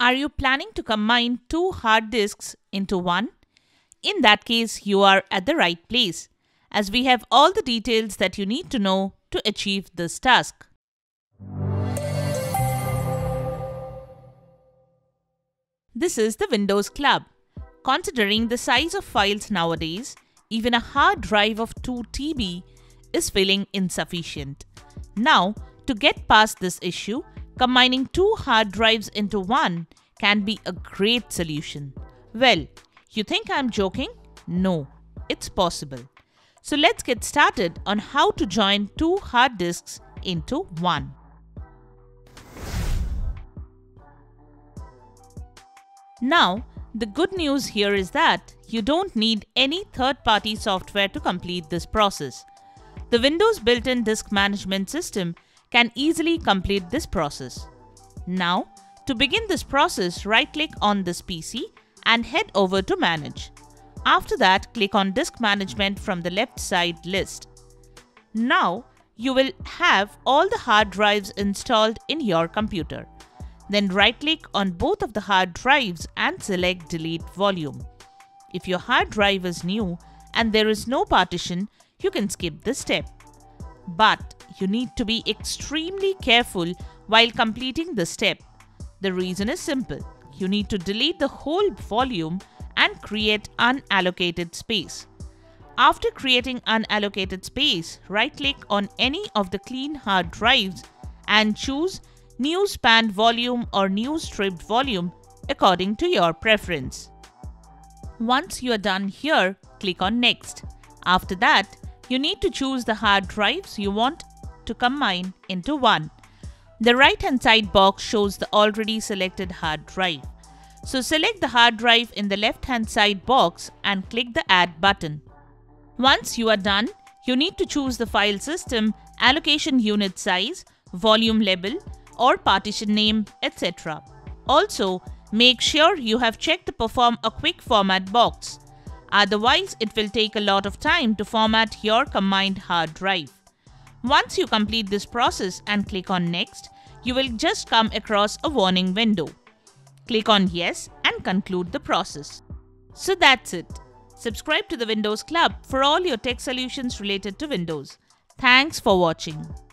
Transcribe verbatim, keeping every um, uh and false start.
Are you planning to combine two hard disks into one? In that case, you are at the right place, as we have all the details that you need to know to achieve this task. This is the Windows Club. Considering the size of files nowadays, even a hard drive of two terabytes is feeling insufficient. Now, to get past this issue, combining two hard drives into one can be a great solution. Well, you think I'm joking? No, it's possible. So let's get started on how to join two hard disks into one. Now, the good news here is that you don't need any third-party software to complete this process. The Windows built-in disk management system can easily complete this process. Now, to begin this process, right-click on this P C and head over to Manage. After that, click on Disk Management from the left side list. Now, you will have all the hard drives installed in your computer. Then right-click on both of the hard drives and select Delete Volume. If your hard drive is new and there is no partition, you can skip this step. But you need to be extremely careful while completing this step. The reason is simple. You need to delete the whole volume and create unallocated space. After creating unallocated space, right-click on any of the clean hard drives and choose New Spanned Volume or New Stripped Volume according to your preference. Once you are done here, click on Next. After that, you need to choose the hard drives you want to combine into one. The right-hand side box shows the already selected hard drive. So select the hard drive in the left-hand side box and click the Add button. Once you are done, you need to choose the file system, allocation unit size, volume label, or partition name, et cetera. Also, make sure you have checked the Perform a Quick Format box. Otherwise, it will take a lot of time to format your combined hard drive. Once you complete this process and click on Next, you will just come across a warning window. Click on Yes and conclude the process. So that's it. Subscribe to the Windows Club for all your tech solutions related to Windows. Thanks for watching.